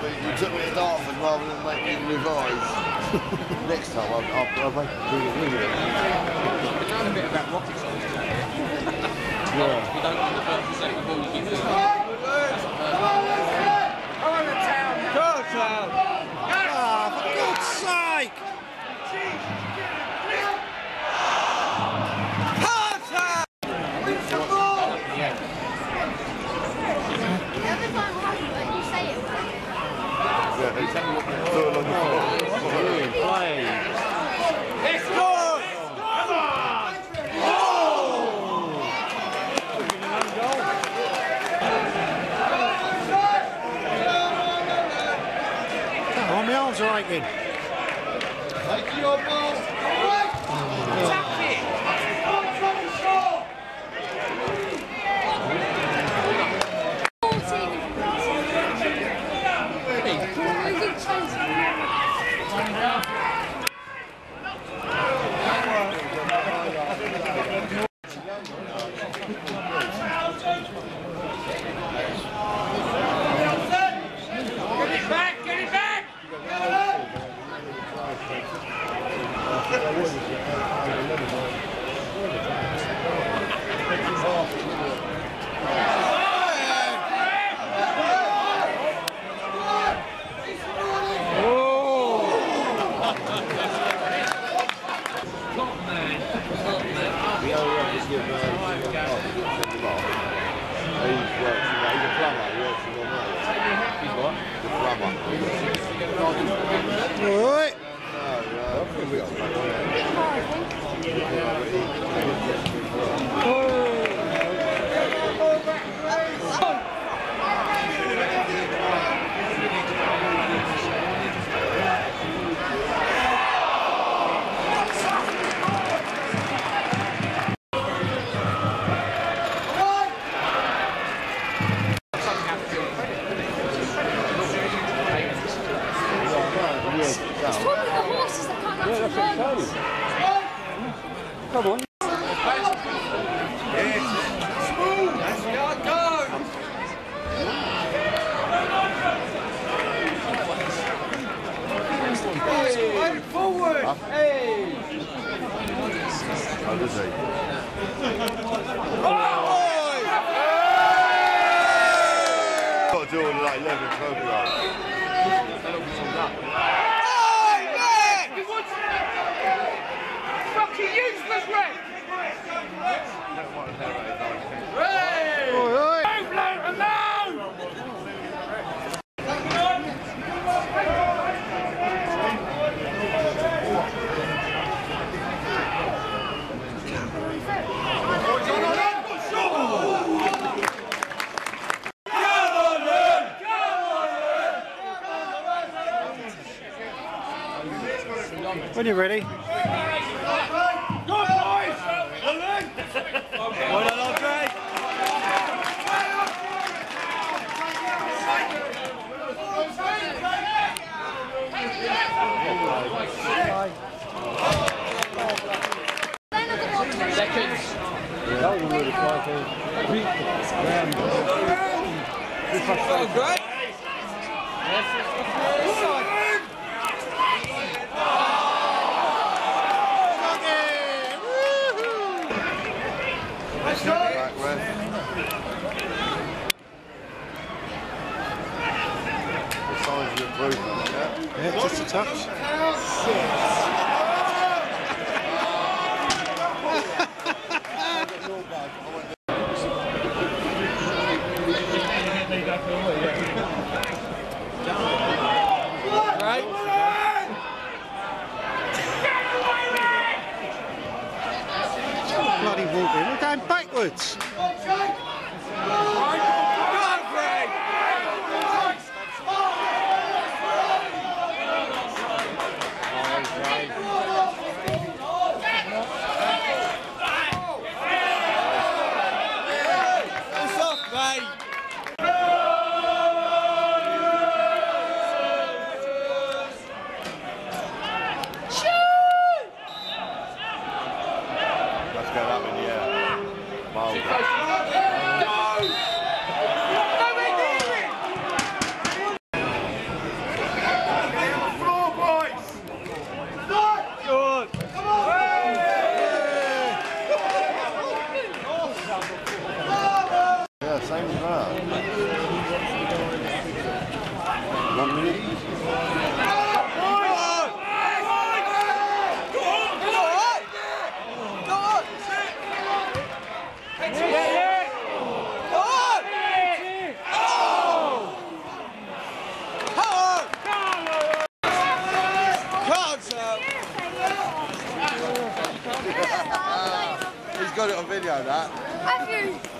You took me to Dartford rather than make me revise. Next time I'll make it really. We've known a bit about rocket science today. Yeah. We don't want the first and second ball, you keep doing it. Go town! Ah, for God's sake! My arms are aching. Take your ball. Tap it. Come on. Forward! Hey! How does he? Got to do all like 11 12 year olds. Fucking useless, Red! When you're ready. Good boys! Well done, Andre. Seconds. That was a really fighting. Oh, great. Yeah, just a touch. Bloody walking, we're going backwards. Let's go up in the air. Miles. 1 minute. He's got it on video, that.